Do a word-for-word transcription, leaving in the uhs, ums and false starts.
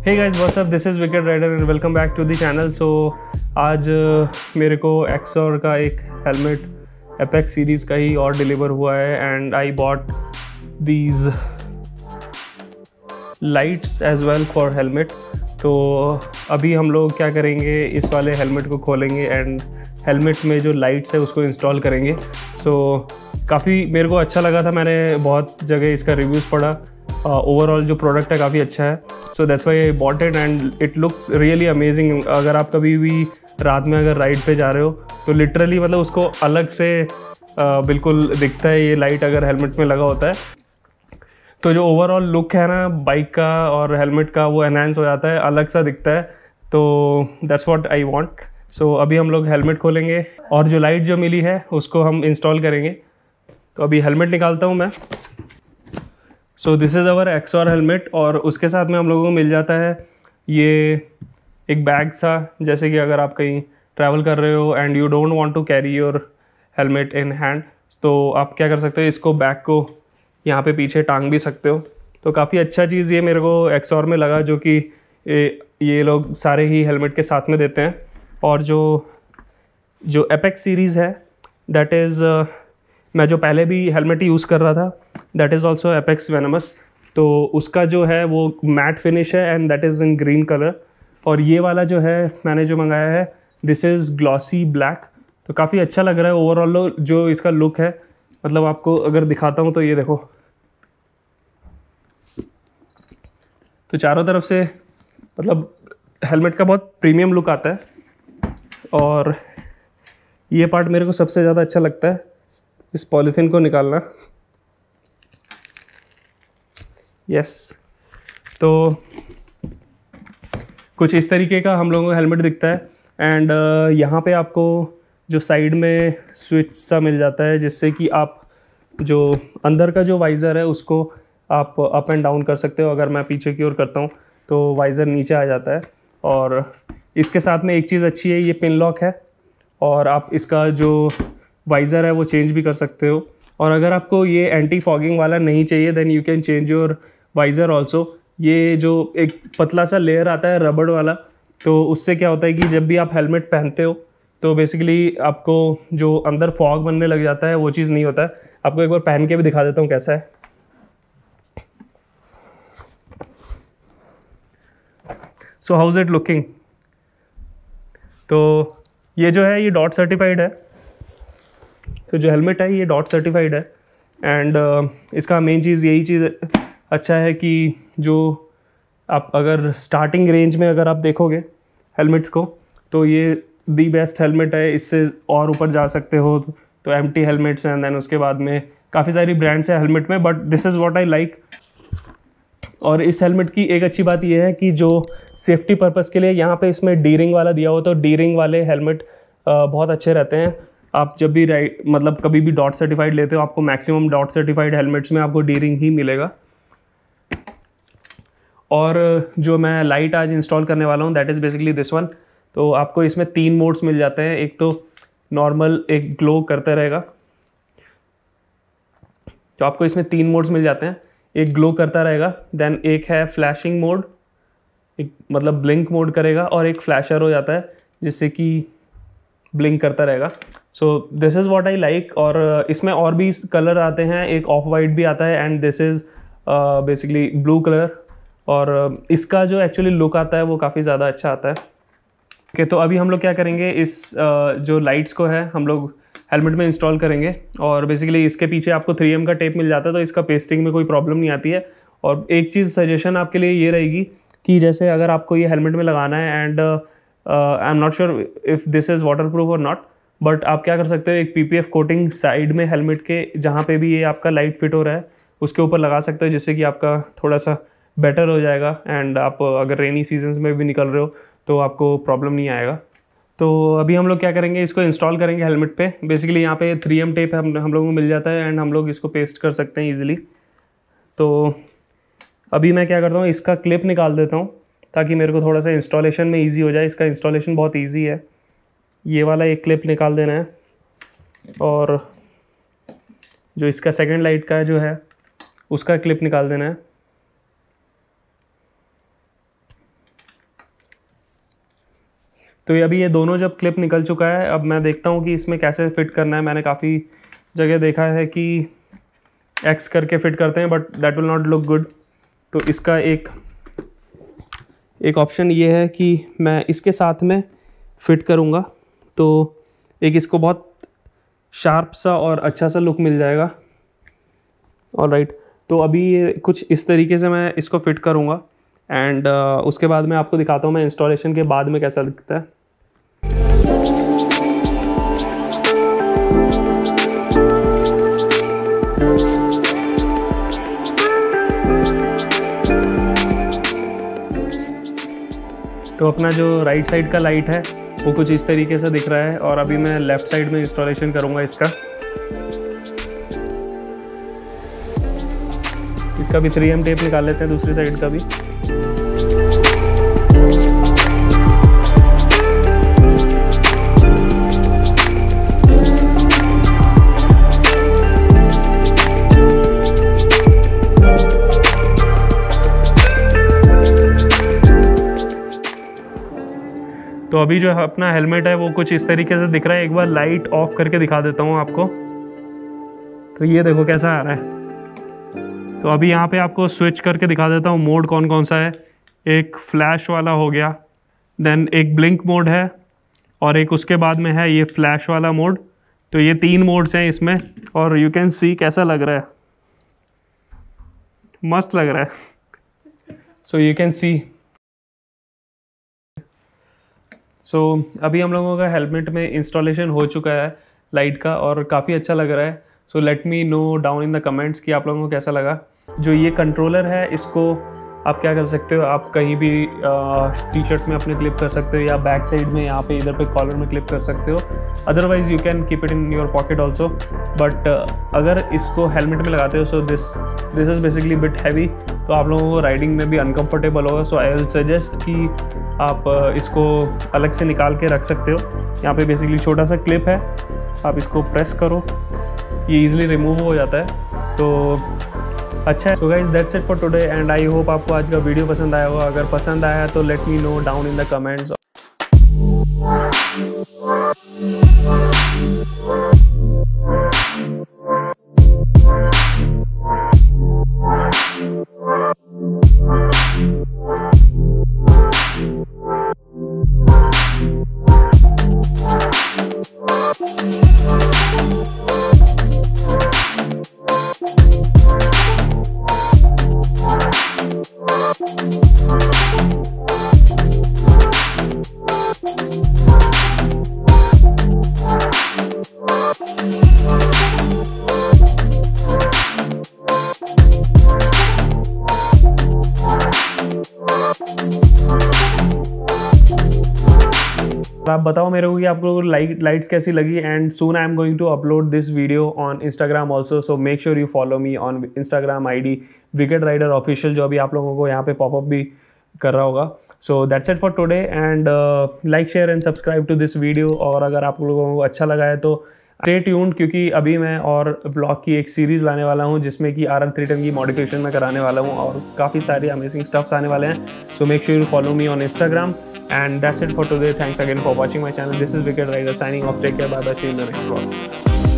Hey guys what's up, this is wicked rider and welcome back to the channel. So आज uh, मेरे को XOR का एक helmet apex series का ही और डिलीवर हुआ है and I bought these lights as well for helmet. तो अभी हम लोग क्या करेंगे, इस वाले हेलमेट को खोलेंगे एंड हेलमेट में जो लाइट्स है उसको इंस्टॉल करेंगे। सो so, काफ़ी मेरे को अच्छा लगा था, मैंने बहुत जगह इसका रिव्यूज़ पढ़ा। ओवरऑल uh, जो प्रोडक्ट है काफ़ी अच्छा है। So that's why I bought it and it looks really amazing. अगर आप कभी भी रात में अगर राइड पे जा रहे हो तो लिटरली मतलब उसको अलग से uh, बिल्कुल दिखता है ये लाइट अगर हेलमेट में लगा होता है। तो जो ओवरऑल लुक है ना बाइक का और हेलमेट का, वो एनहांस हो जाता है, अलग सा दिखता है। तो that's what I want. So अभी हम लोग हेलमेट खोलेंगे और जो लाइट जो मिली है उसको हम इंस्टॉल करेंगे। तो अभी हेलमेट निकालता हूँ मैं। So this is our Axor helmet और उसके साथ में हम लोगों को मिल जाता है ये एक बैग सा, जैसे कि अगर आप कहीं ट्रैवल कर रहे हो and you don't want to carry your helmet in hand, तो आप क्या कर सकते हो, इसको बैग को यहाँ पे पीछे टांग भी सकते हो। तो काफ़ी अच्छा चीज़ ये मेरे को एक्सॉर में लगा, जो कि ये, ये लोग सारे ही हेलमेट के साथ में देते हैं। और जो जो एपेक्स सीरीज़ है दैट इज़ uh, मैं जो पहले भी हेलमेट यूज़ कर रहा था that is also Apex venomous. तो उसका जो है वो मैट फिनिश है and that is in green colour. और ये वाला जो है मैंने जो मंगाया है दिस इज़ ग्लॉसी ब्लैक। तो काफ़ी अच्छा लग रहा है ओवरऑल जो इसका लुक है। मतलब आपको अगर दिखाता हूँ तो ये देखो, तो चारों तरफ से मतलब हेलमेट का बहुत प्रीमियम लुक आता है। और ये पार्ट मेरे को सबसे ज़्यादा अच्छा लगता है, इस पॉलीथीन को निकालना। Yes yes. तो कुछ इस तरीके का हम लोगों को हेलमेट दिखता है एंड uh, यहाँ पे आपको जो साइड में स्विच सा मिल जाता है, जिससे कि आप जो अंदर का जो वाइज़र है उसको आप अप एंड डाउन कर सकते हो। अगर मैं पीछे की ओर करता हूँ तो वाइज़र नीचे आ जाता है। और इसके साथ में एक चीज़ अच्छी है, ये पिन लॉक है और आप इसका जो वाइज़र है वो चेंज भी कर सकते हो। और अगर आपको ये एंटी फॉगिंग वाला नहीं चाहिए then you can change your visor also. ये जो एक पतला सा लेयर आता है रबड़ वाला, तो उससे क्या होता है कि जब भी आप हेलमेट पहनते हो तो बेसिकली आपको जो अंदर फॉग बनने लग जाता है वो चीज़ नहीं होता है। आपको एक बार पहन के भी दिखा देता हूँ कैसा है। So how is it looking. तो ये जो है ये डॉट सर्टिफाइड है। तो जो हेलमेट है ये डॉट सर्टिफाइड है एंड uh, इसका मेन चीज़ यही चीज़ अच्छा है कि जो आप अगर स्टार्टिंग रेंज में अगर आप देखोगे हेलमेट्स को तो ये दी बेस्ट हेलमेट है। इससे और ऊपर जा सकते हो तो एम टी हेलमेट्स हैं, देन उसके बाद में काफ़ी सारी ब्रांड्स हैं हेलमेट में, but this is what I like. और इस हेलमेट की एक अच्छी बात यह है कि जो सेफ्टी पर्पज़ के लिए यहाँ पे इसमें डी रिंग वाला दिया हो, तो डी रिंग वाले हेलमेट बहुत अच्छे रहते हैं। आप जब भी राइड मतलब कभी भी डॉट सर्टिफाइड लेते हो, आपको मैक्सिमम डॉट सर्टिफाइड हेलमेट्स में आपको डी रिंग ही मिलेगा। और जो मैं लाइट आज इंस्टॉल करने वाला हूँ that is basically this one. तो आपको इसमें तीन मोड्स मिल जाते हैं। एक तो नॉर्मल, एक ग्लो करता रहेगा। तो आपको इसमें तीन मोड्स मिल जाते हैं, एक ग्लो करता रहेगा, देन एक है फ्लैशिंग मोड, एक मतलब ब्लिंक मोड करेगा, और एक फ्लैशर हो जाता है जिससे कि ब्लिंक करता रहेगा। So this is what I like. और इसमें और भी कलर आते हैं, एक ऑफ वाइट भी आता है and this is basically blue colour. और इसका जो एक्चुअली लुक आता है वो काफ़ी ज़्यादा अच्छा आता है। ओके okay, तो अभी हम लोग क्या करेंगे, इस uh, जो लाइट्स को है हम लोग हेलमेट में इंस्टॉल करेंगे। और बेसिकली इसके पीछे आपको थ्री एम का टेप मिल जाता है, तो इसका पेस्टिंग में कोई प्रॉब्लम नहीं आती है। और एक चीज़ सजेशन आपके लिए ये रहेगी कि जैसे अगर आपको ये हेलमेट में लगाना है and I am not sure if this is water proof और नॉट, बट आप क्या कर सकते हो, एक पीपीएफ कोटिंग साइड में हेलमेट के जहाँ पे भी ये आपका लाइट फिट हो रहा है उसके ऊपर लगा सकते हो, जिससे कि आपका थोड़ा सा बेटर हो जाएगा। एंड आप अगर रेनी सीजन्स में भी निकल रहे हो तो आपको प्रॉब्लम नहीं आएगा। तो अभी हम लोग क्या करेंगे, इसको इंस्टॉल करेंगे हेलमेट पे। बेसिकली यहाँ पे थ्री एम टेप हम हम लोगों को मिल जाता है एंड हम लोग इसको पेस्ट कर सकते हैं ईजिली। तो अभी मैं क्या करता हूँ, इसका क्लिप निकाल देता हूँ ताकि मेरे को थोड़ा सा इंस्टॉलेशन में ईजी हो जाए। इसका इंस्टॉलेशन बहुत ईजी है। ये वाला एक क्लिप निकाल देना है और जो इसका सेकेंड लाइट का जो है उसका क्लिप निकाल देना है। तो ये अभी ये दोनों जब क्लिप निकल चुका है, अब मैं देखता हूँ कि इसमें कैसे फिट करना है। मैंने काफ़ी जगह देखा है कि एक्स करके फिट करते हैं, but that will not look good. तो इसका एक एक ऑप्शन ये है कि मैं इसके साथ में फिट करूँगा, तो एक इसको बहुत शार्प सा और अच्छा सा लुक मिल जाएगा। ऑलराइट, तो अभी ये कुछ इस तरीके से मैं इसको फिट करूँगा एंड uh, उसके बाद मैं आपको दिखाता हूँ मैं इंस्टॉलेशन के बाद में कैसा दिखता है। तो अपना जो राइट साइड का लाइट है वो कुछ इस तरीके से दिख रहा है, और अभी मैं लेफ़्ट साइड में इंस्टॉलेशन करूँगा इसका। इसका भी थ्री एम टेप निकाल लेते हैं, दूसरी साइड का भी। तो अभी जो है अपना हेलमेट है वो कुछ इस तरीके से दिख रहा है। एक बार लाइट ऑफ करके दिखा देता हूँ आपको। तो ये देखो कैसा आ रहा है। तो अभी यहाँ पे आपको स्विच करके दिखा देता हूँ मोड कौन कौन सा है। एक फ्लैश वाला हो गया, देन एक ब्लिंक मोड है, और एक उसके बाद में है ये फ्लैश वाला मोड। तो ये तीन मोड्स हैं इसमें, और यू कैन सी कैसा लग रहा है, मस्त लग रहा है। So you can see. So so, अभी हम लोगों का हेलमेट में इंस्टॉलेशन हो चुका है लाइट का, और काफ़ी अच्छा लग रहा है। So let me know down in the comments कि आप लोगों को कैसा लगा। जो ये कंट्रोलर है इसको आप क्या कर सकते हो, आप कहीं भी टी शर्ट में अपने क्लिप कर सकते हो, या बैक साइड में यहाँ पे इधर पे कॉलर में क्लिप कर सकते हो। Otherwise you can keep it in your pocket also. But अगर इसको हेलमेट में लगाते हो, so this this is basically bit heavy, तो आप लोगों को राइडिंग में भी अनकम्फर्टेबल होगा। सो आई विल सजेस्ट कि आप इसको अलग से निकाल के रख सकते हो। यहाँ पे बेसिकली छोटा सा क्लिप है, आप इसको प्रेस करो, ये इजीली रिमूव हो जाता है। तो अच्छा है। So guys that's it for today, and I hope आपको आज का वीडियो पसंद आया होगा। अगर पसंद आया तो let me know down in the comments. आप बताओ मेरे को कि आपको लाइट लाइट्स कैसी लगी। And soon I am going to upload this video on Instagram also, so make sure you follow me on Instagram I D Wicket Rider official, जो अभी आप लोगों को यहाँ पे पॉपअप भी कर रहा होगा। So that's it for today, and like share and subscribe to this video. और अगर आप लोगों को अच्छा लगा है तो स्टे ट्यून्ड, क्योंकि अभी मैं और ब्लॉग की एक सीरीज़ लाने वाला हूँ जिसमें कि आर आर थ्री टेन की मॉडिफिकेशन में कराने वाला हूँ, और काफ़ी सारे अमेजिंग स्टफ्स आने वाले हैं। So make sure you follow me on Instagram, and that's it for today. Thanks again for watching my channel. This is Wicket Rider signing off. Take care, bye bye, see you in the next vlog.